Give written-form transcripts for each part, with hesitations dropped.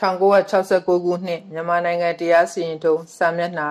1969 ခုနှစ်မြန်မာနိုင်ငံတရားစီရင်ထုံးစာမျက်နှာ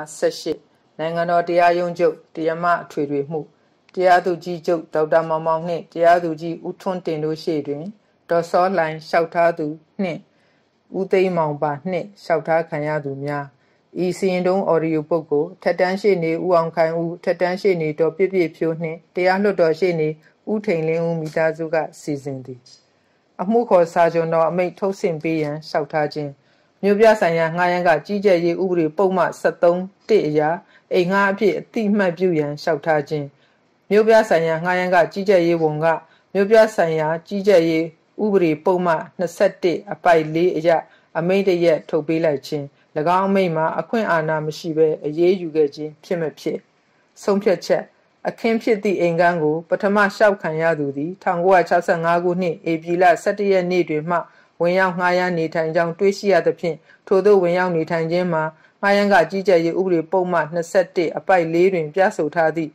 18နိုင်ငံတော်တရားရုံးချုပ်တရားမအထွေထွေမှုတရားသူကြီးချုပ်ဒေါက်တာမောင်မောင်နှင့်တရားသူကြီးဦးထွန်းတင်တို့ရှေ့တွင်ဒေါ်စောလှိုင်လျှောက်ထားသူနှင့်ဦးသိန်းမောင်ပါနှင့်လျှောက်ထားခံရသူများဤစီရင်ထုံးအော်ဒီယိုပုဂ္ဂိုလ်ထက်တန်းရှေ့နေဦးအောင်ခိုင်ဦးထက်တန်းရှေ့နေဒေါ်ပြည့်ပြည့်ဖြိုးနှင့်တရားလွှတ်တော်ရှေ့နေဦးထိန်လင်းဦးမိသားစုကစီစဉ်သည်အမှုခေါ်စာချုပ်တော်အမိန့်ထုတ်ဆင့်ပေးရန်လျှောက်ထားခြင်းမြို့ပြဆိုင်ရာငှားရမ်းကကြီးကြပ်ရေးဥပဒေပုံမှန်73အရာအိမ်ငှားအဖြစ်အတိအမှတ်ပြုရန်လျှောက်ထားခြင်းမြို့ပြဆိုင်ရာငှားရမ်းကကြီးကြပ်ရေးဝန်ကမြို့ပြဆိုင်ရာကြီးကြပ်ရေးဥပဒေပုံမှန်21အပိုက်4အရာအမိန့်တရက်ထုတ်ပေးလိုက်ခြင်း၎င်းအမိန့်မှာအခွင့်အာဏာမရှိဘဲအရေးယူခဲ့ခြင်းဖြစ်မဖြစ်ဆုံးဖြတ်ချက်အခင်းဖြစ်သည့်အိမ်ကန်းကိုပထမလျှောက်ခံရသူသည်1965ခုနှစ်ဧပြီလ17ရက်နေ့တွင်မှဝင်ရောက်ငှားရမ်းနေထိုင်ကြောင်းတွေးရှိရသဖြင့်ထို့သောဝင်ရောက်နေထိုင်ခြင်းမှာငှားရမ်းကကြီးကြပ်ရေးဥပဒေပုံမှန်21အပိုက်4တွင်ပြဆိုထားသည့်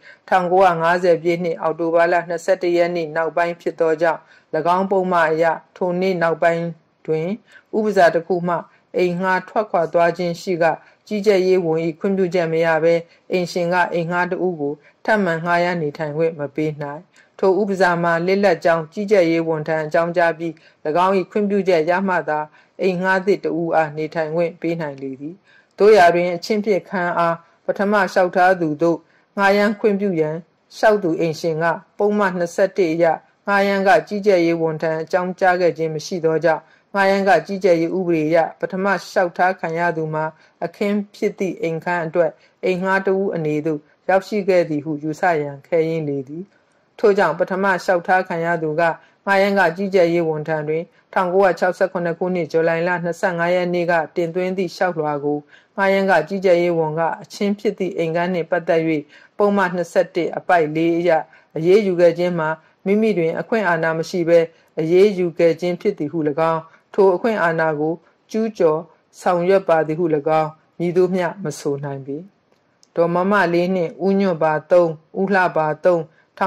1950ပြည့်နှစ်အောက်တိုဘာလ21ရက်နေ့နောက်ပိုင်းဖြစ်သောကြောင့်၎င်းပုံမှန်အရထိုနေ့နောက်ပိုင်းတွင်ဥပစာတစ်ခုမှအိမ်ငှားထွက်ခွာသွားခြင်းရှိကကြီးကြပ်ရေးဝန်၏ခွင့်ပြုချက်မရဘဲအိမ်ရှင်ကအိမ်ငှားတဦးကိုထပ်မံငှားရမ်းနေထိုင်ခွင့်မပေးနိုင်ထိုဥပစာမှာလစ်လက်ကြောင်းကြီးကြပ်ရေးဝန်ထမ်းအကြောင်းကြားပြီး၎င်း၏ခွင့်ပြုချက်ရမှသာအိမ်ငှားသည့်တဦးအားနေထိုင်ခွင့်ပေးနိုင်လေသည်တို့ရာတွင်အချင်းဖြစ်ခံအားပထမလျှောက်ထားသူတို့ငှားရမ်းခွင့်ပြုရန်လျှောက်သူအိမ်ရှင်ကပုံမှန်21အရငှားရမ်းကကြီးကြပ်ရေးဝန်ထမ်းအကြောင်းကြားခဲ့ခြင်းမရှိသောကြောင့်ငှားရမ်းကကြီးကြပ်ရေးဥပဒေအရပထမလျှောက်ထားခံရသူမှာအခင်းဖြစ်သည့်အိမ်ခန်းအတွက်အိမ်ငှားတဦးအနေသို့ရောက်ရှိခဲ့သည်ဟုယူဆရန်ခဲရင်းလေသည်ထို့ကြောင့်ပထမလျှောက်ထားခံရသူကငှားရမ်းကကြီးကြပ်ရေးဝန်ထမ်းတွင်1968ခုနှစ်ဇူလိုင်လ25ရက်နေ့ကတင်သွင်းသည့်လျှောက်လွှာကိုငှားရမ်းကကြီးကြပ်ရေးဝန်ကအချင်းဖြစ်သည့်အိမ်ကန်းနှင့်ပတ်သက်၍ပုံမှန်21အပိုက်4အရအရေးယူခဲ့ခြင်းမှာမိမိတွင်အခွင့်အာဏာမရှိဘဲအရေးယူခဲ့ခြင်းဖြစ်သည်ဟု၎င်းထိုအခွင့်အာဏာကိုကျူးကျော်ဆောင်ရွက်ပါသည်ဟု၎င်းမည်သို့မျှမဆိုနိုင်ပေဒေါ်မမလေးနှင့်ဦးညွန့်ပါ3ဦးလှပါ3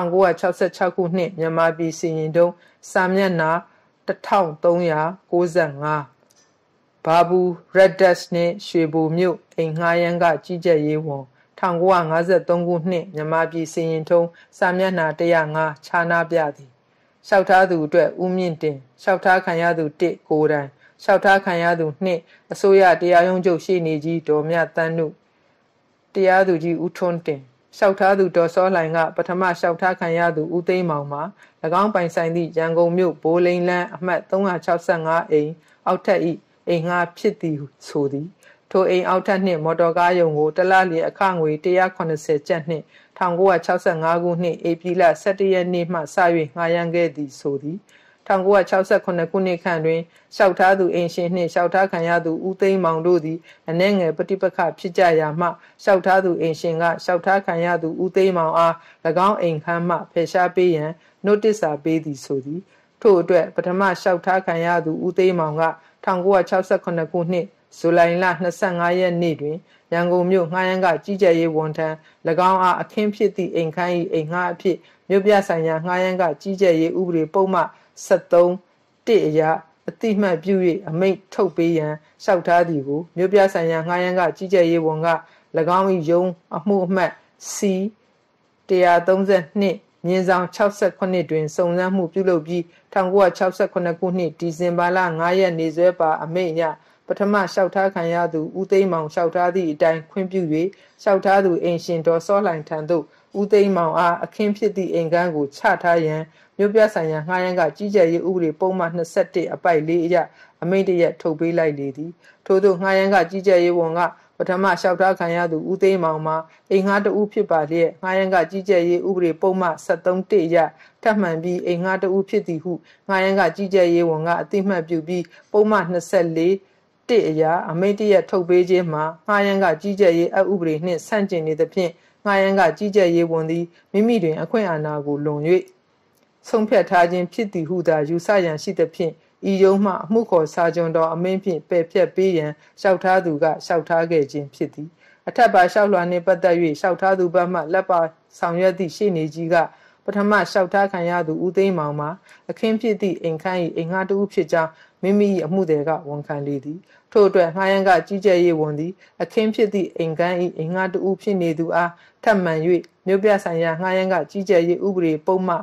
1966ခုနှစ်မြန်မာပြည်စီရင်ထုံးစာမျက်နှာ1395ဘာဘူးရက်ဒက်စ်နှင့်ရွှေဘိုမြို့အိမ်ငှားရမ်းကကြီးကြပ်ရေးဝန်1953ခုနှစ်မြန်မာပြည်စီရင်ထုံးစာမျက်နှာ105ခြားနာပြသည်လျှောက်ထားသူအတွက်ဦးမြင့်တင်လျှောက်ထားခံရသူ1ကိုယ်တိုင်လျှောက်ထားခံရသူ2အစိုးရတရားရုံးချုပ်ရှေ့နေကြီးဒေါ်မြတန်းနုတရားသူကြီးဦးထွန်းတင်လျှောက်ထားသူဒေါ်စောလှိုင်ကပထမလျှောက်ထားခံရသူဦးသိန်းမောင်မှာ၎င်းပိုင်ဆိုင်သည့်ရန်ကုန်မြို့ဘိုးလိန်လန်းအမှတ်365အိမ်အောက်ထပ်၏အိမ်ငှားဖြစ်သည်ဆိုသည်ထိုအိမ်အောက်ထပ်နှင့်မော်တော်ကားယုံကိုတလလျင်အခငွေ180ကျပ်နှင့်1965ခုနှစ်ဧပြီလ17ရက်နေ့မှစ၍ငှားရမ်းခဲ့သည်ဆိုသည်1968ခုနှစ်ခန့်တွင်လျှောက်ထားသူအိမ်ရှင်နှင့်လျှောက်ထားခံရသူဦးသိန်းမောင်တို့သည်အနှဲငယ်ပဋိပက္ခဖြစ်ကြရာမှလျှောက်ထားသူအိမ်ရှင်ကလျှောက်ထားခံရသူဦးသိန်းမောင်အား၎င်းအိမ်ခန်းမှဖယ်ရှားပေးရန်နိုတစ်စာပေးသည်ဆိုသည်ထို့အတွက်ပထမလျှောက်ထားခံရသူဦးသိန်းမောင်က1968ခုနှစ်ဇူလိုင်လ25ရက်နေ့တွင်ရန်ကုန်မြို့ငှားရမ်းကကြီးကြပ်ရေးဝန်ထမ်း၎င်းအားအခင်းဖြစ်သည့်အိမ်ခန်း၏အိမ်ငှားအဖြစ်မြို့ပြဆိုင်ရာငှားရမ်းကကြီးကြပ်ရေးဥပဒေပုံမှန်73အရာအတိမှတ်ပြု၍အမိန့်ထုတ်ပေးရန်လျှောက်ထားသည်ကိုမြို့ပြဆိုင်ရာငှားရမ်းကကြီးကြပ်ရေးဝန်က၎င်း၏ရုံးအမှုအမှတ် C 132မြင်းဆောင်68တွင်စုံစမ်းမှုပြုလုပ်ပြီး1968ခုနှစ်ဒီဇင်ဘာလ9ရက်နေ့စွဲပါအမိန့်အရပထမလျှောက်ထားခံရသူဦးသိန်းမောင်လျှောက်ထားသည့်အတိုင်းခွင့်ပြု၍လျှောက်ထားသူအိမ်ရှင်ဒေါ်စောလှိုင်ထံသို့ဦးသိန်းမောင်အားအခင်းဖြစ်သည့်အိမ်ကန်းကိုချထားရန်မြို့ပြဆိုင်ရာငှားရမ်းကကြီးကြပ်ရေးဥပဒေပုံမှန်21အပိုက်4အရအမိန့်တရက်ထုတ်ပေးလိုက်လေသည်ထို့သောငှားရမ်းကကြီးကြပ်ရေးဝန်ကပထမလျှောက်ထားခံရသူဦးသိန်းမောင်မှာအိမ်ငှားတဦးဖြစ်ပါလျက်ငှားရမ်းကကြီးကြပ်ရေးဥပဒေပုံမှန်73အရထပ်မံပြီးအိမ်ငှားတဦးဖြစ်သည်ဟုငှားရမ်းကကြီးကြပ်ရေးဝန်ကအတိမှတ်ပြုပြီးပုံမှန်24အရာအမိန့်တရက်ထုတ်ပေးခြင်းမှာငှားရမ်းကကြီးကြပ်ရေးအဥပဒေနှင့်ဆန့်ကျင်နေသဖြင့်ငှားရမ်းကကြီးကြပ်ရေးဝန်သည်မိမိတွင်အခွင့်အာဏာကိုလွန်၍ဆုံးဖြတ်ထားခြင်းဖြစ်သည်ဟုသာယူဆရန်ရှိသဖြင့်ဤရုံးမှအမှုခေါ်စာချုပ်တော်အမိန့်ဖြင့်ပယ်ဖျက်ပေးရန်လျှောက်ထားသူကလျှောက်ထားခဲ့ခြင်းဖြစ်သည်အထက်ပါလျှောက်လွှာနှင့်ပတ်သက်၍လျှောက်ထားသူဘက်မှလက်ပါဆောင်ရွက်သည့်ရှေ့နေကြီးကပထမလျှောက်ထားခံရသူဦးသိန်းမောင်မှာအခင်းဖြစ်သည့်အိမ်ခန်း၏အိမ်ငှားတဦးဖြစ်ကြောင်းမိမိ၏အမှုတွေကဝန်ခံလေသည်ထို့အတွက်ငှားရမ်းကကြီးကြပ်ရေးဝန်သည်အခင်းဖြစ်သည့်အိမ်ခန်း၏အိမ်ငှားတဦးဖြစ်နေသူအားထပ်မံ၍မြို့ပြဆိုင်ရာငှားရမ်းကကြီးကြပ်ရေးဥပဒေပုံမှ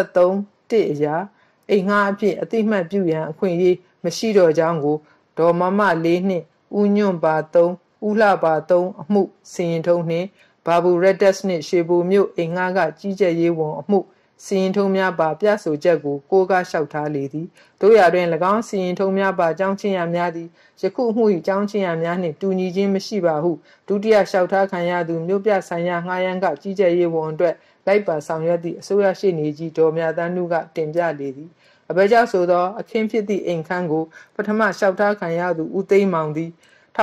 73အရာအိမ်ငှားအဖြစ်အတိမတ်ပြုရန်အခွင့်အရေးမရှိတော့ကြောင်းကိုဒေါ်မမ4နှင့်ဦးညွန့်ပါ3ဦးလှပါ3အမှုစီရင်ထုံးနှင့်ဘာဘူရက်ဒက်စ်နှင့်ရွှေဘိုမြို့အိမ်ငှားကကြီးကြပ်ရေးဝန်အမှုစီရင်ထုံးများပါပြဆိုချက်ကိုကိုးကားလျှောက်ထားလေသည်တို့ရာတွင်၎င်းစီရင်ထုံးများပါကြောင်းချင်းရများသည်ယခုအမှု၏ကြောင်းချင်းရများနှင့်တူညီခြင်းမရှိပါဟုဒုတိယလျှောက်ထားခံရသူမြို့ပြဆိုင်ရာငှားရမ်းကကြီးကြပ်ရေးဝန်အတွက်လိုက်ပါဆောင်ရွက်သည့်အစိုးရရှိနေကြီးဒေါ်မြတ်တန်းနုကတင်ပြလေသည်အဘဲကြောင့်ဆိုသောအခင်းဖြစ်သည့်အိမ်ခန်းကိုပထမလျှောက်ထားခံရသူဦးသိန်းမောင်သည်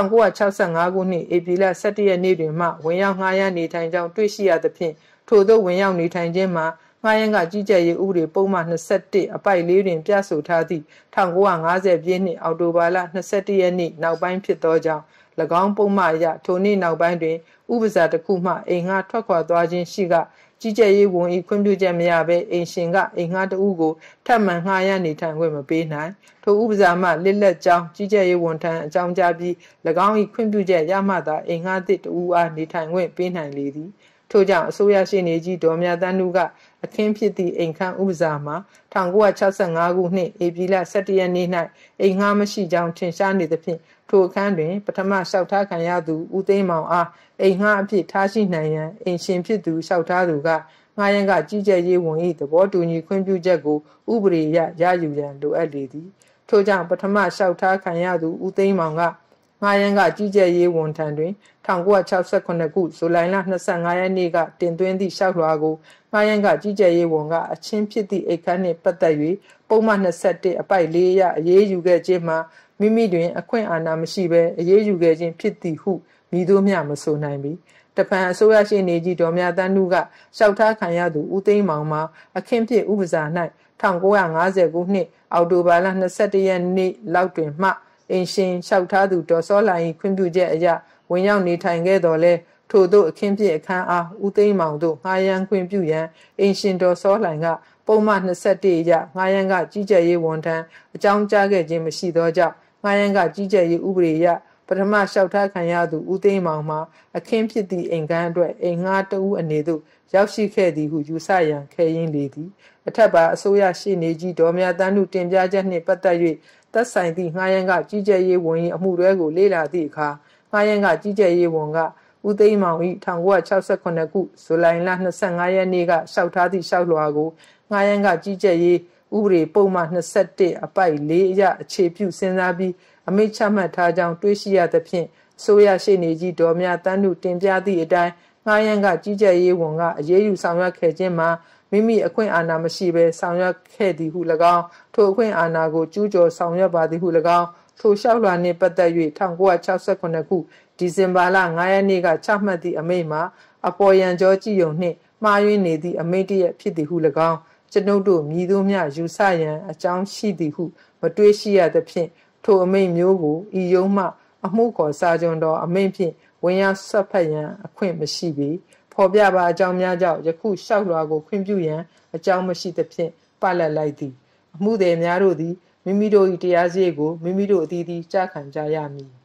1965ခုနှစ်ဧပြီလ17ရက်နေ့တွင်မှဝင်ရောက်ငှားရမ်းနေထိုင်ကြောင်းတွေ့ရှိရသဖြင့်ထို့သောဝင်ရောက်နေထိုင်ခြင်းမှာငှားရမ်းကကြီးကြပ်ရေးဥပဒေပုံမှန်21အပိုက်4တွင်ပြဆိုထားသည့်1950ပြည့်နှစ်အောက်တိုဘာလ21ရက်နေ့နောက်ပိုင်းဖြစ်သောကြောင့်၎င်းပုံမှန်အရထိုနေ့နောက်ပိုင်းတွင်ဥပစာတစ်ခုမှအိမ်ငှားထွက်ခွာသွားခြင်းရှိကကြီးကြပ်ရေးဝန်၏ခွင့်ပြုချက်မရဘဲအိမ်ရှင်ကအိမ်ငှားတဦးကိုထပ်မံငှားရမ်းနေထိုင်ခွင့်မပေးနိုင်ထိုဥပစာမှလစ်လက်ကြောင်းကြီးကြပ်ရေးဝန်ထမ်းအကြောင်းကြားပြီး၎င်း၏ခွင့်ပြုချက်ရမှသာအိမ်ငှားသည့်တဦးအားနေထိုင်ခွင့်ပေးနိုင်လေသည်ထို့ကြောင့်အစိုးရရှိနေကြီးဒေါ်မြတ်တန်းနုကအခင်းဖြစ်သည့်အိမ်ခန်းဥပစာမှာ1965ခုနှစ်ဧပြီလ17ရက်နေ့၌အိမ်ငှားမရှိကြောင်းထင်ရှားနေသဖြင့်ထိုအခန်းတွင်ပထမလျှောက်ထားခံရသူဦးသိန်းမောင်အားအိမ်ငှားအဖြစ်ထားရှိနိုင်ရန်အိမ်ရှင်ဖြစ်သူလျှောက်ထားသူကငှားရမ်းကကြီးကြပ်ရေးဝန်၏သဘောတူညီခွင့်ပြုချက်ကိုဥပဒေအရရယူရန်လိုအပ်လေသည်ထို့ကြောင့်ပထမလျှောက်ထားခံရသူဦးသိန်းမောင်ကငှားရမ်းကကြီးကြပ်ရေးဝန်ထံတွင်1968ခုဇူလိုင်လ25ရက်နေ့ကတင်သွင်းသည့်လျှောက်လွှာကိုငှားရမ်းကကြီးကြပ်ရေးဝန်ကအချင်းဖြစ်သည့်အိတ်ခမ်းနှင့်ပတ်သက်၍ပုံမှန်21အပိုက်4အရအရေးယူခဲ့ခြင်းမှာမိမိတွင်အခွင့်အာဏာမရှိဘဲအရေးယူခဲ့ခြင်းဖြစ်သည်ဟုမည်သို့မျှမဆိုနိုင်ပေတပံအစိုးရရှိနေကြီးဒေါ်မြတ်တန်းနုကလျှောက်ထားခံရသူဦးသိန်းမောင်မှာအခင်းဖြစ်ဥပစာ၌1950ခုနှစ်အောက်တိုဘာလ21ရက်နေ့လောက်တွင်မှအိမ်ရှင်လျှောက်ထားသူဒေါ်စောလှိုင်ခွင့်ပြုချက်အရဝင်ရောက်နေထိုင်ခဲ့တော်လဲထို့သောအခင်းဖြစ်အခန်းအားဦးသိန်းမောင်တို့ငှားရမ်းခွင့်ပြုရန်အိမ်ရှင်ဒေါ်စောလှိုင်ကပုံမှန်21အရငှားရမ်းကကြီးကြပ်ရေးဝန်ထမ်းအကြောင်းကြားခဲ့ခြင်းမရှိသောကြောင့်ငှားရမ်းကကြီးကြပ်ရေးဥပဒေအရပထမလျှောက်ထားခံရသူဦးသိန်းမောင်မှာအခင်းဖြစ်သည့်အိမ်ခန်းအတွက်အိမ်ငှားတဦးအနေသို့ရောက်ရှိခဲ့သည်ဟုယူဆရန်ခဲရင်းလေသည်အထက်ပါအစိုးရရှိနေကြီးဒေါ်မြတ်တန်းနုတင်ပြချက်နှင့်ပတ်သက်၍သက်ဆိုင်သည့်ငှားရမ်းကကြီးကြပ်ရေးဝန်၏အမှုတွဲကိုလေ့လာသည့်အခါငှားရမ်းကကြီးကြပ်ရေးဝန်ကဦးသိန်းမောင်၏1968ခုဇူလိုင်လ25ရက်နေ့ကလျှောက်ထားသည့်လျှောက်လွှာကိုငှားရမ်းကကြီးကြပ်ရေးဥပဒေပုံမှန်21အပိုက်4အရအခြေပြုစဉ်းစားပြီးအမိန့်ချမှတ်ထားကြောင်းတွေ့ရှိရသဖြင့်ဆိုရရှိနေကြီးဒေါ်မြတန်းနုတင်ပြသည့်အတိုင်းငှားရမ်းကကြီးကြပ်ရေးဝန်ကအရေးယူဆောင်ရွက်ခဲ့ခြင်းမှာမိမိအခွင့်အာဏာမရှိဘဲဆောင်ရွက်ခဲ့သည်ဟု၎င်းထိုအခွင့်အာဏာကိုကျူးကျော်ဆောင်ရွက်ပါသည်ဟု၎င်းထိုလျှောက်လွှာနှင့်ပတ်သက်၍1968ခုဒီဇင်ဘာလ9ရက်နေ့ကချမှတ်သည့်အမိန့်မှာအပေါ်ယံကြောကြည်ယုံနှင့်မှားယွင်းနေသည့်အမိန့်တရဖြစ်သည်ဟု၎င်းကျွန်ုပ်တို့မြည်သို့မျှယူဆရန်အကြောင်းရှိသည်ဟုမတွေ့ရှိရသဖြင့်ထိုအမိန့်မျိုးကိုဤယုံမှအမှုခေါ်စာကြုံတော်အမိန့်ဖြင့်ဝင်ရောက်ဆက်ဖက်ရန်အခွင့်မရှိပေဖော်ပြပါအကြောင်းများကြောင့်ယခုလျှောက်လွှာကိုခွင့်ပြုရန်အကြောင်းမရှိသဖြင့်ပလတ်လိုက်သည်အမှုသည်များတို့သည်မိမိတို့၏တရားစရိတ်ကိုမိမိတို့အသီးသီးကြားခံကြရမည်